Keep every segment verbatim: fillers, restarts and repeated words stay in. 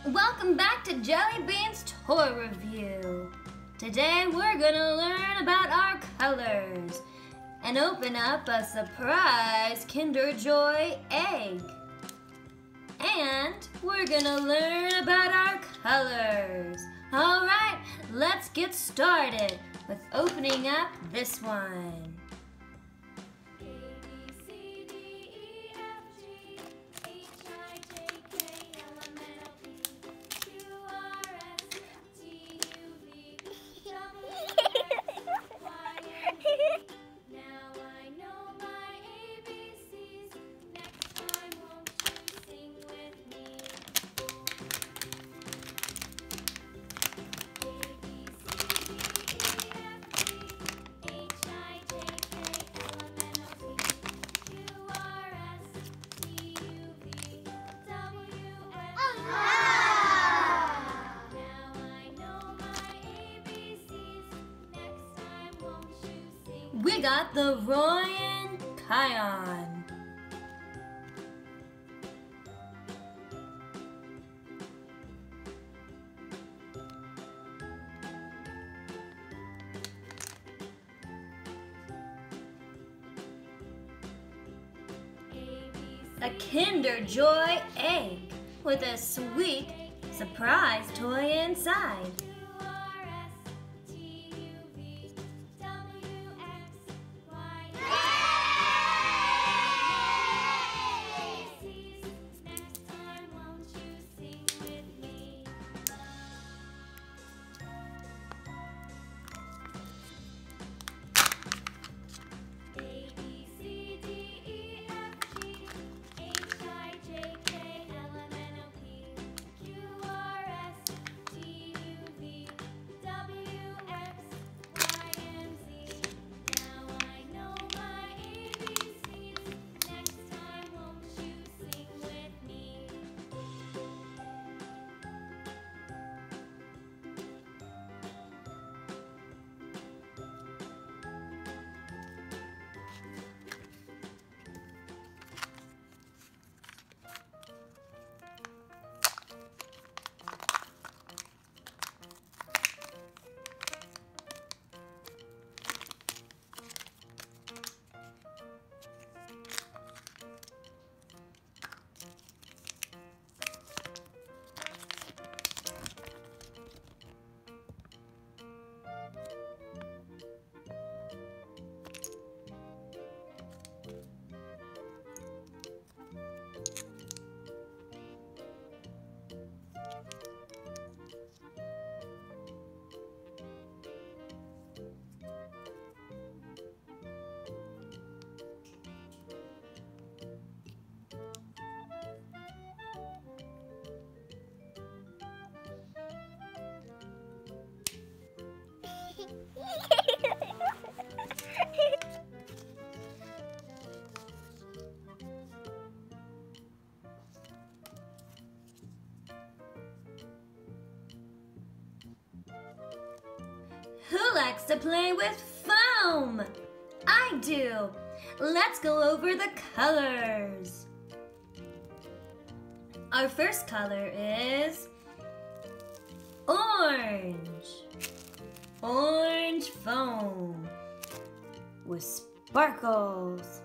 Welcome back to Jelly Bean's Toy Review. Today we're gonna learn about our colors and open up a surprise Kinder Joy egg. And we're gonna learn about our colors. Alright, let's get started with opening up this one. We got the Royan Kion. A Kinder Joy egg with a sweet surprise toy inside. Who likes to play with foam? I do. Let's go over the colors. Our first color is orange. Orange foam with sparkles.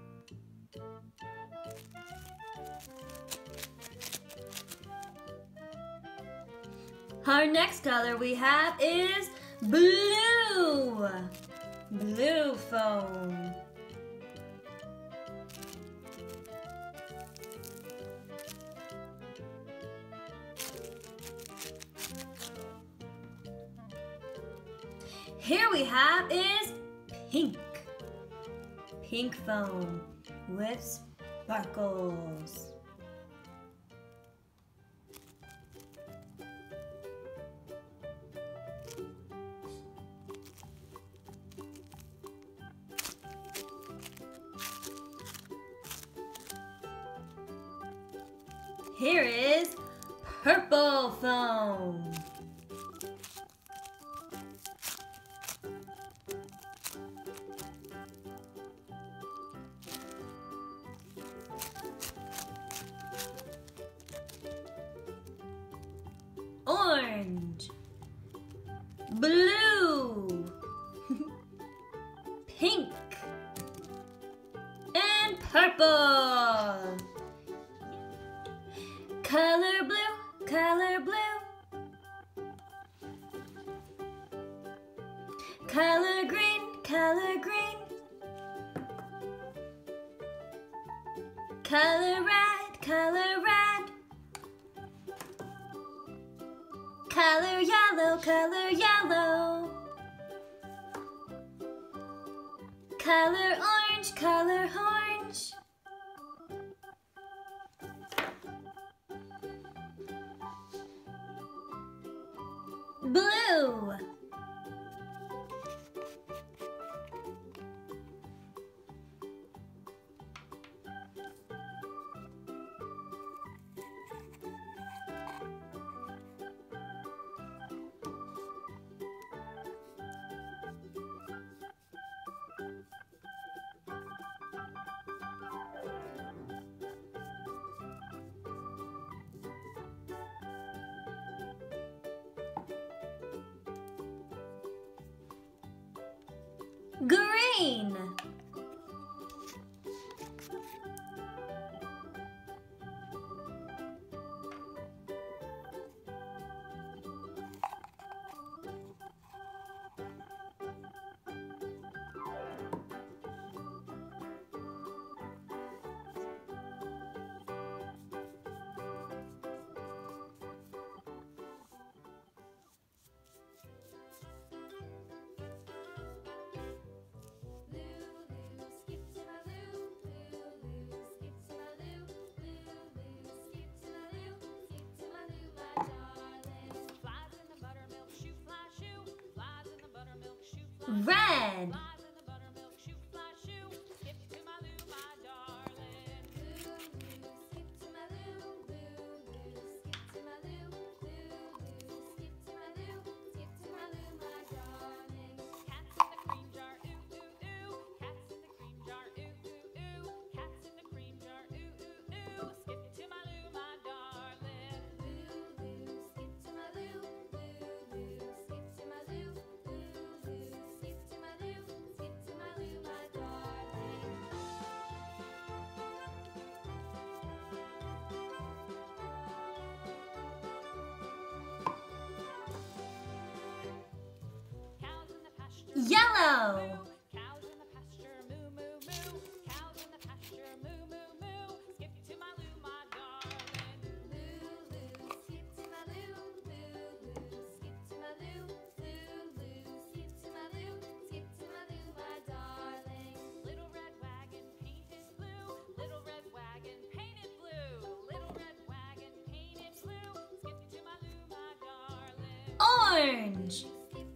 Our next color we have is blue. Blue foam. Here we have is pink. Pink foam with sparkles. Here is purple foam. purple. Color blue, color blue. Color green, color green. Color red, color red. Color yellow, color yellow. Color orange, color orange. Blue. Green. Red. Yellow. Cows in the pasture, moo, moo, moo. Cows in the pasture, moo, moo, moo. Skip to my loo, my darling. Loo, loo, skip to my loo. Loo, loo, skip to my loo. Loo, loo, skip to my loo. Skip to my loo, my darling. Little red wagon painted blue. Little red wagon painted blue. Little red wagon painted blue. Skip to my loo, my darling. Orange.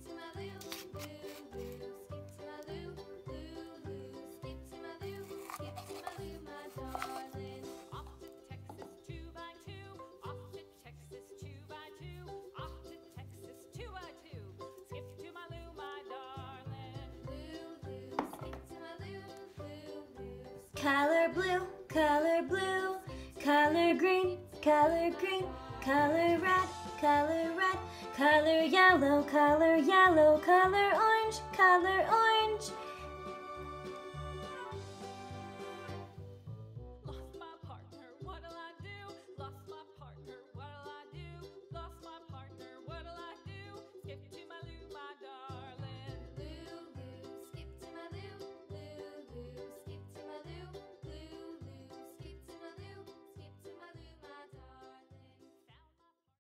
Color blue, color blue, color green, color green, color red, color red, color yellow, color yellow, color orange, color orange.